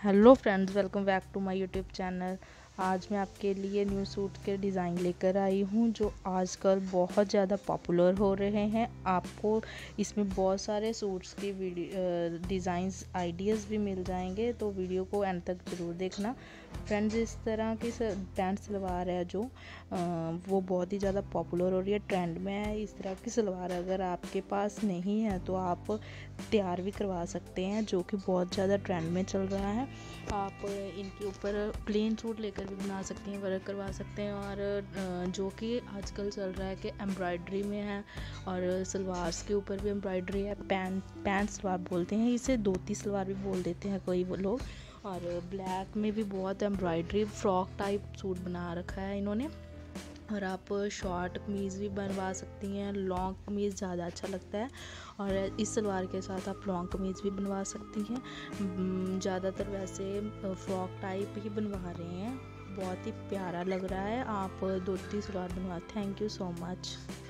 Hello friends, welcome back to my YouTube channel. आज मैं आपके लिए न्यू सूट के डिज़ाइन लेकर आई हूँ जो आजकल बहुत ज़्यादा पॉपुलर हो रहे हैं। आपको इसमें बहुत सारे सूट्स की डिज़ाइंस आइडियाज़ भी मिल जाएंगे, तो वीडियो को एंड तक ज़रूर देखना। फ्रेंड्स, इस तरह की पैंट सलवार है जो वो बहुत ही ज़्यादा पॉपुलर हो रही है, ट्रेंड में है। इस तरह की सलवार अगर आपके पास नहीं है तो आप तैयार भी करवा सकते हैं, जो कि बहुत ज़्यादा ट्रेंड में चल रहा है। आप इनके ऊपर प्लेन सूट लेकर भी बना सकते हैं, वर्क करवा सकते हैं, और जो कि आजकल चल रहा है कि एम्ब्रॉयडरी में है, और सलवार के ऊपर भी एम्ब्रॉयडरी है। पैंट सलवार बोलते हैं इसे, धोती सलवार भी बोल देते हैं कोई वो लोग। और ब्लैक में भी बहुत एम्ब्रॉयडरी फ्रॉक टाइप सूट बना रखा है इन्होंने। और आप शॉर्ट कमीज़ भी बनवा सकती हैं, लॉन्ग कमीज़ ज़्यादा अच्छा लगता है। और इस सलवार के साथ आप लॉन्ग कमीज़ भी बनवा सकती हैं। ज़्यादातर वैसे फ्रॉक टाइप ही बनवा रहे हैं, बहुत ही प्यारा लग रहा है। आप धोती सलवार बनवा। Thank you so much.